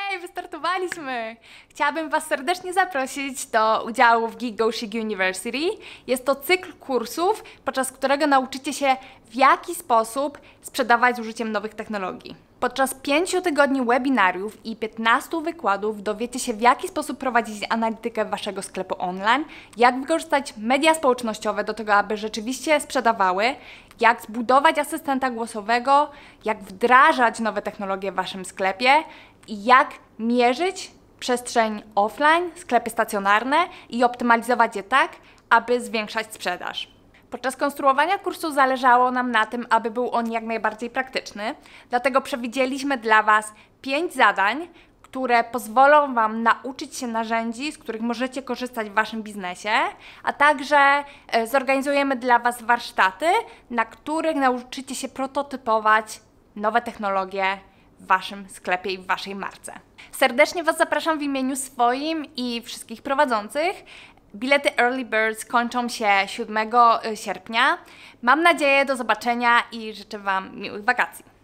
Jej, wystartowaliśmy! Chciałabym Was serdecznie zaprosić do udziału w GeekGoShig University. Jest to cykl kursów, podczas którego nauczycie się, w jaki sposób sprzedawać z użyciem nowych technologii. Podczas 5 tygodni webinariów i 15 wykładów dowiecie się, w jaki sposób prowadzić analitykę Waszego sklepu online, jak wykorzystać media społecznościowe do tego, aby rzeczywiście sprzedawały, jak zbudować asystenta głosowego, jak wdrażać nowe technologie w Waszym sklepie i jak mierzyć przestrzeń offline, sklepy stacjonarne i optymalizować je tak, aby zwiększać sprzedaż. Podczas konstruowania kursu zależało nam na tym, aby był on jak najbardziej praktyczny, dlatego przewidzieliśmy dla Was 5 zadań, które pozwolą Wam nauczyć się narzędzi, z których możecie korzystać w Waszym biznesie, a także zorganizujemy dla Was warsztaty, na których nauczycie się prototypować nowe technologie w Waszym sklepie i w Waszej marce. Serdecznie Was zapraszam w imieniu swoim i wszystkich prowadzących. Bilety Early Birds kończą się 7 sierpnia. Mam nadzieję do zobaczenia i życzę Wam miłych wakacji.